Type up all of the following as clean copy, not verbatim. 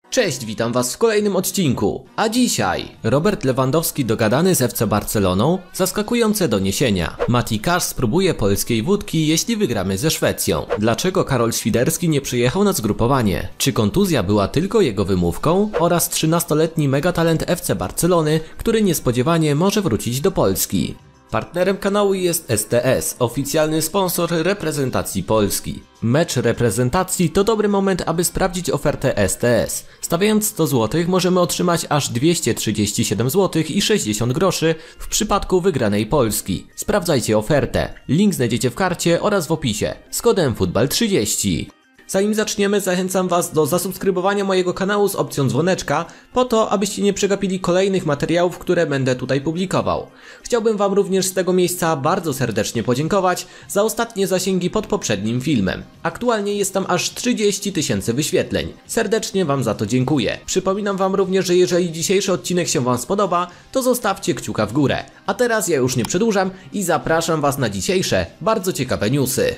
Cześć, witam was w kolejnym odcinku. A dzisiaj Robert Lewandowski dogadany z FC Barceloną, zaskakujące doniesienia. Mati Cash spróbuje polskiej wódki, jeśli wygramy ze Szwecją. Dlaczego Karol Świderski nie przyjechał na zgrupowanie? Czy kontuzja była tylko jego wymówką? Oraz 13-letni megatalent FC Barcelony, który niespodziewanie może wrócić do Polski. Partnerem kanału jest STS, oficjalny sponsor reprezentacji Polski. Mecz reprezentacji to dobry moment, aby sprawdzić ofertę STS. Stawiając 100 zł możemy otrzymać aż 237 zł i 60 groszy w przypadku wygranej Polski. Sprawdzajcie ofertę. Link znajdziecie w karcie oraz w opisie. Z kodem FUTBAL30. Zanim zaczniemy, zachęcam was do zasubskrybowania mojego kanału z opcją dzwoneczka, po to, abyście nie przegapili kolejnych materiałów, które będę tutaj publikował. Chciałbym wam również z tego miejsca bardzo serdecznie podziękować za ostatnie zasięgi pod poprzednim filmem. Aktualnie jest tam aż 30 000 wyświetleń. Serdecznie wam za to dziękuję. Przypominam wam również, że jeżeli dzisiejszy odcinek się wam spodoba, to zostawcie kciuka w górę. A teraz ja już nie przedłużam i zapraszam was na dzisiejsze, bardzo ciekawe newsy.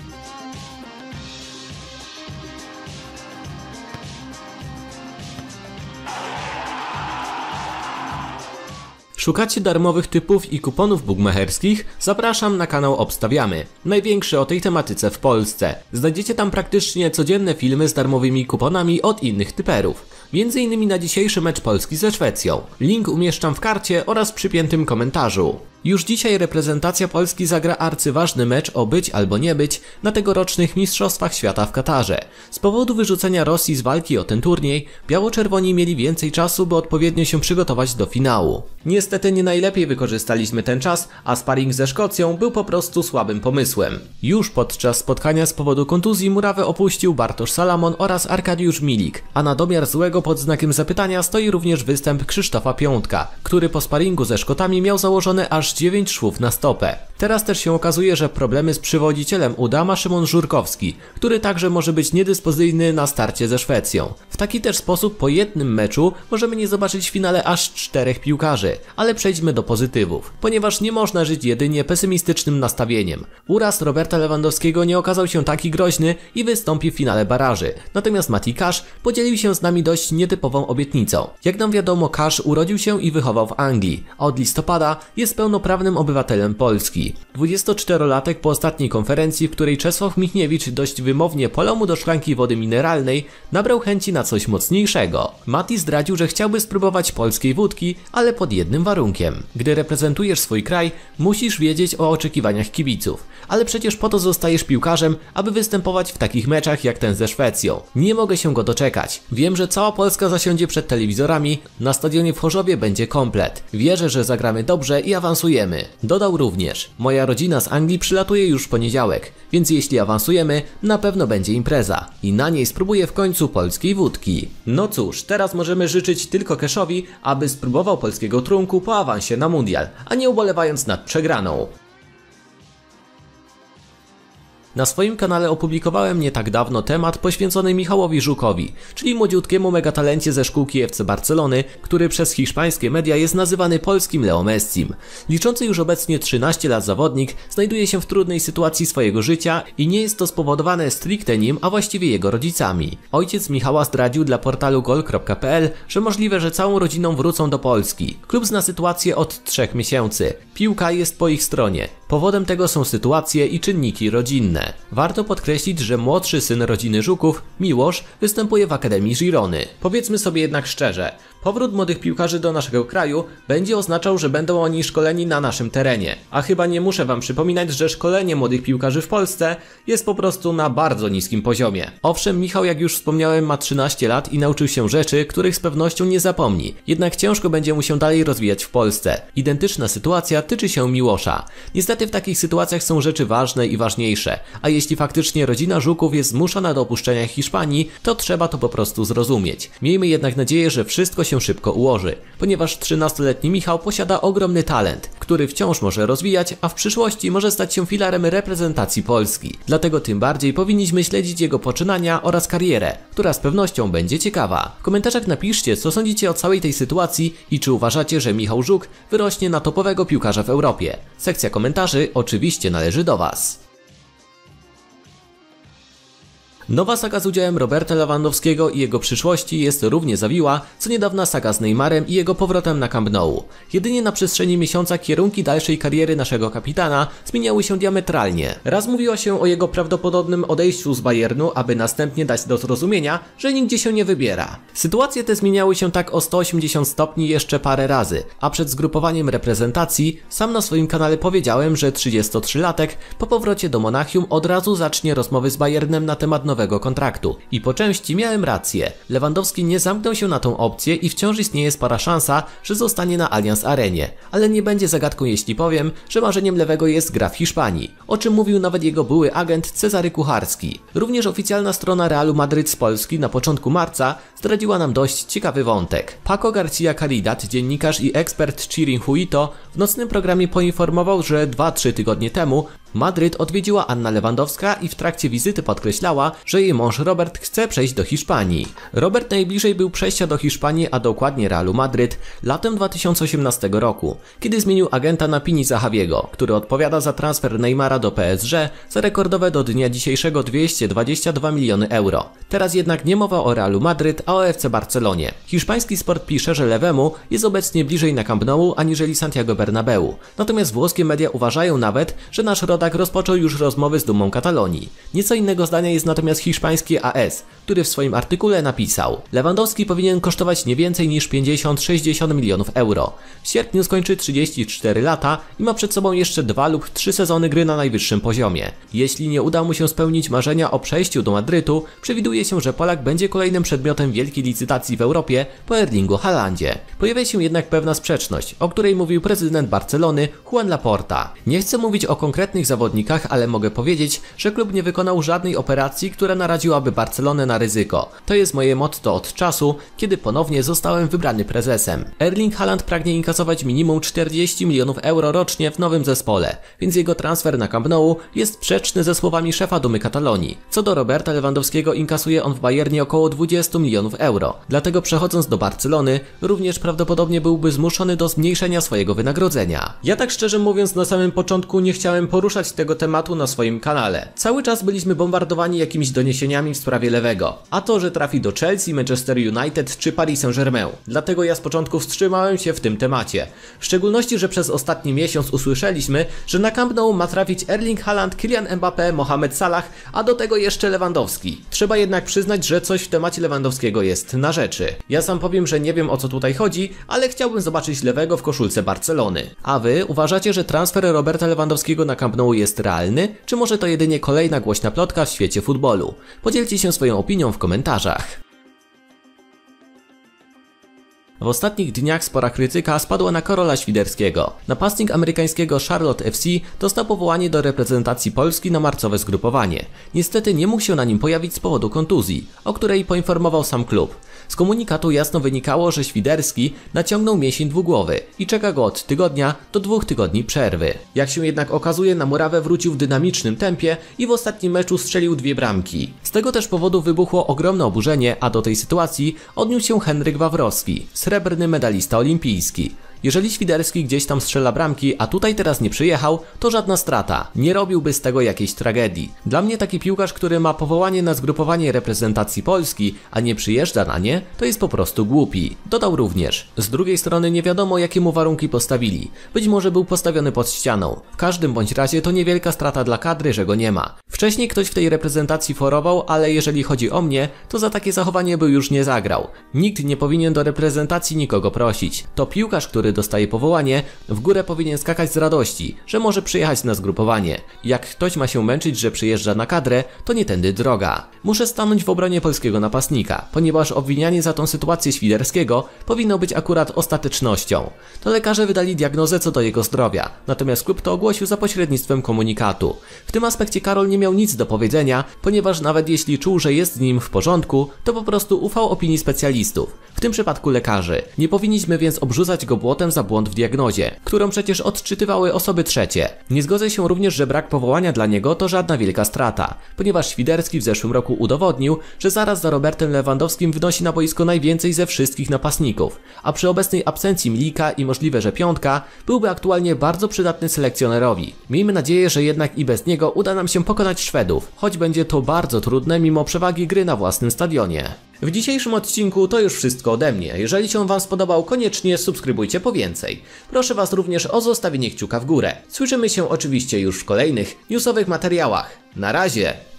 Szukacie darmowych typów i kuponów bukmacherskich? Zapraszam na kanał Obstawiamy, największy o tej tematyce w Polsce. Znajdziecie tam praktycznie codzienne filmy z darmowymi kuponami od innych typerów. Między innymi na dzisiejszy mecz Polski ze Szwecją. Link umieszczam w karcie oraz przypiętym komentarzu. Już dzisiaj reprezentacja Polski zagra arcyważny mecz o być albo nie być na tegorocznych Mistrzostwach Świata w Katarze. Z powodu wyrzucenia Rosji z walki o ten turniej, biało-czerwoni mieli więcej czasu, by odpowiednio się przygotować do finału. Niestety nie najlepiej wykorzystaliśmy ten czas, a sparring ze Szkocją był po prostu słabym pomysłem. Już podczas spotkania z powodu kontuzji murawę opuścił Bartosz Salamon oraz Arkadiusz Milik, a na domiar złego pod znakiem zapytania stoi również występ Krzysztofa Piątka, który po sparingu ze Szkotami miał założone aż 9 szwów na stopę. Teraz też się okazuje, że problemy z przywodzicielem uda ma Szymon Żurkowski, który także może być niedyspozycyjny na starcie ze Szwecją. W taki też sposób po jednym meczu możemy nie zobaczyć w finale aż 4 piłkarzy, ale przejdźmy do pozytywów, ponieważ nie można żyć jedynie pesymistycznym nastawieniem. Uraz Roberta Lewandowskiego nie okazał się taki groźny i wystąpi w finale baraży, natomiast Mati Cash podzielił się z nami dość nietypową obietnicą. Jak nam wiadomo, Cash urodził się i wychował w Anglii, a od listopada jest pełnoprawnym obywatelem Polski. 24-latek po ostatniej konferencji, w której Czesław Michniewicz dość wymownie polał mu do szklanki wody mineralnej, nabrał chęci na coś mocniejszego. Mati zdradził, że chciałby spróbować polskiej wódki, ale pod jednym warunkiem. Gdy reprezentujesz swój kraj, musisz wiedzieć o oczekiwaniach kibiców. Ale przecież po to zostajesz piłkarzem, aby występować w takich meczach jak ten ze Szwecją. Nie mogę się go doczekać. Wiem, że cała Polska zasiądzie przed telewizorami, na stadionie w Chorzowie będzie komplet. Wierzę, że zagramy dobrze i awansujemy. Dodał również: moja rodzina z Anglii przylatuje już w poniedziałek, więc jeśli awansujemy, na pewno będzie impreza i na niej spróbuję w końcu polskiej wódki. No cóż, teraz możemy życzyć tylko Cashowi, aby spróbował polskiego trunku po awansie na mundial, a nie ubolewając nad przegraną. Na swoim kanale opublikowałem nie tak dawno temat poświęcony Michałowi Żukowi, czyli młodziutkiemu megatalencie ze szkółki FC Barcelony, który przez hiszpańskie media jest nazywany polskim Leo Messim. Liczący już obecnie 13 lat zawodnik znajduje się w trudnej sytuacji swojego życia i nie jest to spowodowane stricte nim, a właściwie jego rodzicami. Ojciec Michała zdradził dla portalu gol.pl, że możliwe, że całą rodziną wrócą do Polski. Klub zna sytuację od 3 miesięcy. Piłka jest po ich stronie. Powodem tego są sytuacje i czynniki rodzinne. Warto podkreślić, że młodszy syn rodziny Żuków, Miłosz, występuje w Akademii Girony. Powiedzmy sobie jednak szczerze, powrót młodych piłkarzy do naszego kraju będzie oznaczał, że będą oni szkoleni na naszym terenie. A chyba nie muszę wam przypominać, że szkolenie młodych piłkarzy w Polsce jest po prostu na bardzo niskim poziomie. Owszem, Michał, jak już wspomniałem, ma 13 lat i nauczył się rzeczy, których z pewnością nie zapomni. Jednak ciężko będzie mu się dalej rozwijać w Polsce. Identyczna sytuacja tyczy się Miłosza. Niestety w takich sytuacjach są rzeczy ważne i ważniejsze. A jeśli faktycznie rodzina Żuków jest zmuszona do opuszczenia Hiszpanii, to trzeba to po prostu zrozumieć. Miejmy jednak nadzieję, że wszystko się szybko ułoży, ponieważ 13-letni Michał posiada ogromny talent, który wciąż może rozwijać, a w przyszłości może stać się filarem reprezentacji Polski. Dlatego tym bardziej powinniśmy śledzić jego poczynania oraz karierę, która z pewnością będzie ciekawa. W komentarzach napiszcie, co sądzicie o całej tej sytuacji i czy uważacie, że Michał Żuk wyrośnie na topowego piłkarza w Europie. Sekcja komentarzy oczywiście należy do was. Nowa saga z udziałem Roberta Lewandowskiego i jego przyszłości jest równie zawiła, co niedawna saga z Neymarem i jego powrotem na Camp Nou. Jedynie na przestrzeni miesiąca kierunki dalszej kariery naszego kapitana zmieniały się diametralnie. Raz mówiło się o jego prawdopodobnym odejściu z Bayernu, aby następnie dać do zrozumienia, że nigdzie się nie wybiera. Sytuacje te zmieniały się tak o 180 stopni jeszcze parę razy, a przed zgrupowaniem reprezentacji sam na swoim kanale powiedziałem, że 33-latek po powrocie do Monachium od razu zacznie rozmowy z Bayernem na temat nowego kontraktu. I po części miałem rację. Lewandowski nie zamknął się na tą opcję i wciąż istnieje spora szansa, że zostanie na Allianz Arenie. Ale nie będzie zagadką, jeśli powiem, że marzeniem lewego jest gra w Hiszpanii, o czym mówił nawet jego były agent Cezary Kucharski. Również oficjalna strona Realu Madryt z Polski na początku marca zdradziła nam dość ciekawy wątek. Paco García Caridad, dziennikarz i ekspert Chiringuito, w nocnym programie poinformował, że 2-3 tygodnie temu Madryt odwiedziła Anna Lewandowska i w trakcie wizyty podkreślała, że jej mąż Robert chce przejść do Hiszpanii. Robert najbliżej był przejścia do Hiszpanii, a dokładnie Realu Madryt, latem 2018 roku, kiedy zmienił agenta na Pini Zahaviego, który odpowiada za transfer Neymara do PSG za rekordowe do dnia dzisiejszego 222 miliony euro. Teraz jednak nie mowa o Realu Madryt, a o FC Barcelonie. Hiszpański Sport pisze, że lewemu jest obecnie bliżej na Camp Nou aniżeli Santiago Bernabeu. Natomiast włoskie media uważają nawet, że nasz rodak rozpoczął już rozmowy z dumą Katalonii. Nieco innego zdania jest natomiast hiszpański AS, który w swoim artykule napisał: Lewandowski powinien kosztować nie więcej niż 50-60 milionów euro. W sierpniu skończy 34 lata i ma przed sobą jeszcze 2 lub 3 sezony gry na najwyższym poziomie. Jeśli nie uda mu się spełnić marzenia o przejściu do Madrytu, przewiduje się, że Polak będzie kolejnym przedmiotem wielkiej licytacji w Europie po Erlingu Haalandzie. Pojawia się jednak pewna sprzeczność, o której mówił prezydent Barcelony Joan Laporta. Nie chcę mówić o konkretnych zawodnikach, ale mogę powiedzieć, że klub nie wykonał żadnej operacji, która naraziłaby Barcelonę na ryzyko. To jest moje motto od czasu, kiedy ponownie zostałem wybrany prezesem. Erling Haaland pragnie inkasować minimum 40 milionów euro rocznie w nowym zespole, więc jego transfer na Camp Nou jest sprzeczny ze słowami szefa Dumy Katalonii. Co do Roberta Lewandowskiego, inkasuje on w Bayernie około 20 milionów euro. Dlatego przechodząc do Barcelony, również prawdopodobnie byłby zmuszony do zmniejszenia swojego wynagrodzenia. Ja tak szczerze mówiąc na samym początku nie chciałem poruszać tego tematu na swoim kanale. Cały czas byliśmy bombardowani jakimiś doniesieniami w sprawie lewego. A to, że trafi do Chelsea, Manchester United czy Paris Saint-Germain. Dlatego ja z początku wstrzymałem się w tym temacie. W szczególności, że przez ostatni miesiąc usłyszeliśmy, że na Camp Nou ma trafić Erling Haaland, Kylian Mbappé, Mohamed Salah, a do tego jeszcze Lewandowski. Trzeba jednak przyznać, że coś w temacie Lewandowskiego jest na rzeczy. Ja sam powiem, że nie wiem o co tutaj chodzi, ale chciałbym zobaczyć lewego w koszulce Barcelony. A wy uważacie, że transfer Roberta Lewandowskiego na Camp Nou jest realny, czy może to jedynie kolejna głośna plotka w świecie futbolu? Podzielcie się swoją opinią w komentarzach. W ostatnich dniach spora krytyka spadła na Karola Świderskiego. Napastnik amerykańskiego Charlotte FC dostał powołanie do reprezentacji Polski na marcowe zgrupowanie. Niestety nie mógł się na nim pojawić z powodu kontuzji, o której poinformował sam klub. Z komunikatu jasno wynikało, że Świderski naciągnął mięsień dwugłowy i czeka go od tygodnia do 2 tygodni przerwy. Jak się jednak okazuje, na murawę wrócił w dynamicznym tempie i w ostatnim meczu strzelił 2 bramki. Z tego też powodu wybuchło ogromne oburzenie, a do tej sytuacji odniósł się Henryk Wawrowski, srebrny medalista olimpijski. Jeżeli Świderski gdzieś tam strzela bramki, a tutaj teraz nie przyjechał, to żadna strata. Nie robiłby z tego jakiejś tragedii. Dla mnie taki piłkarz, który ma powołanie na zgrupowanie reprezentacji Polski, a nie przyjeżdża na nie, to jest po prostu głupi. Dodał również. Z drugiej strony nie wiadomo, jakie mu warunki postawili. Być może był postawiony pod ścianą. W każdym bądź razie to niewielka strata dla kadry, że go nie ma. Wcześniej ktoś w tej reprezentacji forował, ale jeżeli chodzi o mnie, to za takie zachowanie by już nie zagrał. Nikt nie powinien do reprezentacji nikogo prosić. To piłkarz, który dostaje powołanie, w górę powinien skakać z radości, że może przyjechać na zgrupowanie. Jak ktoś ma się męczyć, że przyjeżdża na kadrę, to nie tędy droga. Muszę stanąć w obronie polskiego napastnika, ponieważ obwinianie za tą sytuację Świderskiego powinno być akurat ostatecznością. To lekarze wydali diagnozę co do jego zdrowia, natomiast klub to ogłosił za pośrednictwem komunikatu. W tym aspekcie Karol nie miał nic do powiedzenia, ponieważ nawet jeśli czuł, że jest z nim w porządku, to po prostu ufał opinii specjalistów, w tym przypadku lekarzy. Nie powinniśmy więc obrzucać go błotem powrotem za błąd w diagnozie, którą przecież odczytywały osoby trzecie. Nie zgodzę się również, że brak powołania dla niego to żadna wielka strata, ponieważ Świderski w zeszłym roku udowodnił, że zaraz za Robertem Lewandowskim wnosi na boisko najwięcej ze wszystkich napastników, a przy obecnej absencji Milika i możliwe, że Piątka byłby aktualnie bardzo przydatny selekcjonerowi. Miejmy nadzieję, że jednak i bez niego uda nam się pokonać Szwedów, choć będzie to bardzo trudne mimo przewagi gry na własnym stadionie. W dzisiejszym odcinku to już wszystko ode mnie. Jeżeli się Wam spodobał, koniecznie subskrybujcie po więcej. Proszę Was również o zostawienie kciuka w górę. Słyszymy się oczywiście już w kolejnych newsowych materiałach. Na razie!